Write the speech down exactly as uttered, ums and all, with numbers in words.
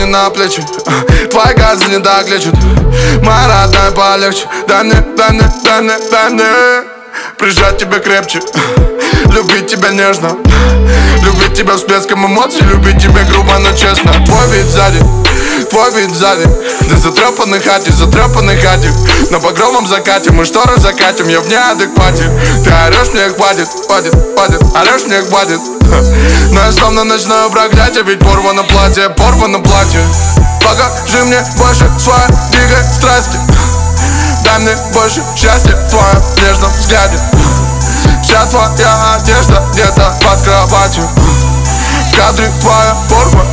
ладони на плечи, твои газы не так лечат. Моя родная, полегче. Дай мне, дай мне, дай мне, дай мне прижать тебя крепче, любить тебя нежно, любить тебя всплеском эмоций, любить тебя грубо, но честно. Твой вид сзади, твой вид сзади, ты затрепанный хате, затрепанный хате. На багровом закате мы шторы закатим, я в неадеквате. Ты орешь, мне хватит, хватит, хватит, орешь, мне хватит. Но я словно ночное проклятие, ведь порвано платье, порвано платье. Покажи мне больше своей дикой страсти, дай мне больше счастья в твоем нежном взгляде. Вся твоя одежда где-то под кроватью, в кадре твоя форма